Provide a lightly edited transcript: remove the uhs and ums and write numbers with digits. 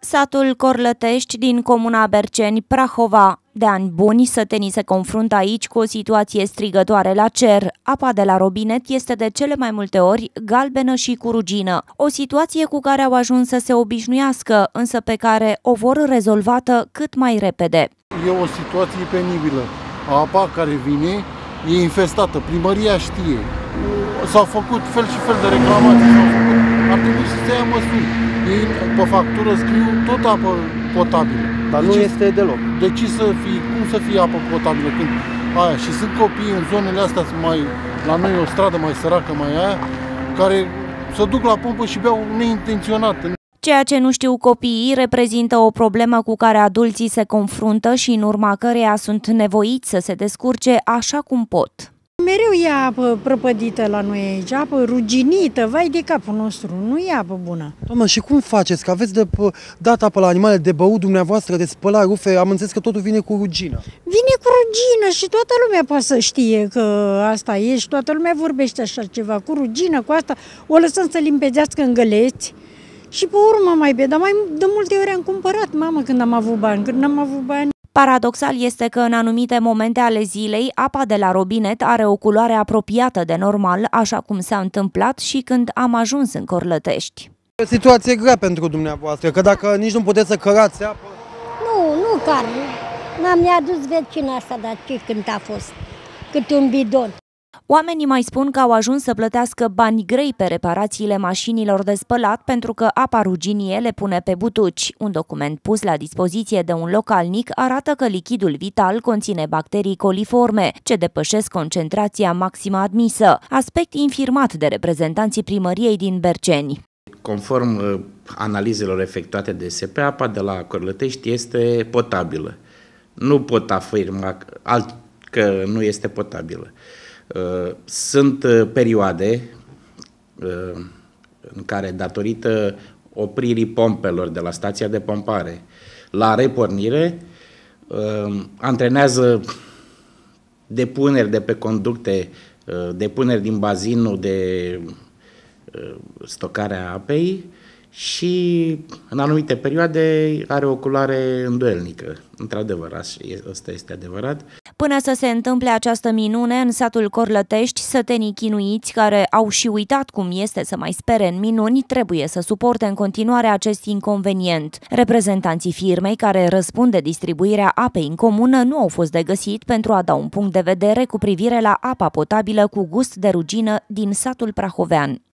Satul Corlătești din comuna Berceni, Prahova. De ani buni, sătenii se confruntă aici cu o situație strigătoare la cer. Apa de la robinet este de cele mai multe ori galbenă și cu rugină. O situație cu care au ajuns să se obișnuiască, însă pe care o vor rezolvată cât mai repede. E o situație penibilă. Apa care vine e infestată. Primăria știe. S-au făcut fel și fel de reclamații. Ar trebui să se ia măsuri. Ei pe factură scriu tot apă potabilă. Dar nu este deloc. De ce să fie, cum să fie apă potabilă când aia? Și sunt copii în zonele astea, mai la noi o stradă mai săracă, mai aia, care se duc la pompă și beau neintenționat. Ceea ce nu știu copiii reprezintă o problemă cu care adulții se confruntă și în urma căreia sunt nevoiți să se descurce așa cum pot. Mereu e apă prăpădită la noi aici, apă ruginită, vai de capul nostru, nu e apă bună. Doamnă, și cum faceți? Că aveți de dat apă la animale, de băut dumneavoastră, de spălat rufe, am înțeles că totul vine cu rugină. Vine cu rugină și toată lumea poate să știe că asta e și toată lumea vorbește așa ceva, cu rugină, cu asta, o lăsăm să limpezească în găleți și pe urmă mai bine, dar mai de multe ori am cumpărat, mamă, când am avut bani, când n-am avut bani. Paradoxal este că în anumite momente ale zilei, apa de la robinet are o culoare apropiată de normal, așa cum s-a întâmplat și când am ajuns în Corlătești. E o situație grea pentru dumneavoastră, că dacă nici nu puteți să cărați apă... Nu car. Mi-a adus vecina asta, dar ce când a fost? Câte un bidon. Oamenii mai spun că au ajuns să plătească bani grei pe reparațiile mașinilor de spălat pentru că apa ruginie le pune pe butuci. Un document pus la dispoziție de un localnic arată că lichidul vital conține bacterii coliforme, ce depășesc concentrația maximă admisă, aspect infirmat de reprezentanții primăriei din Berceni. Conform analizelor efectuate de SP, apa de la Corlătești este potabilă. Nu pot afirma că nu este potabilă. Sunt perioade în care, datorită opririi pompelor de la stația de pompare la repornire, antrenează depuneri de pe conducte, depuneri din bazinul de stocare a apei și în anumite perioade are o culoare îndoielnică. Într-adevăr, asta este adevărat. Până să se întâmple această minune, în satul Corlătești, sătenii chinuiți care au și uitat cum este să mai spere în minuni, trebuie să suporte în continuare acest inconvenient. Reprezentanții firmei care răspunde distribuirea apei în comună nu au fost de găsit pentru a da un punct de vedere cu privire la apa potabilă cu gust de rugină din satul prahovean.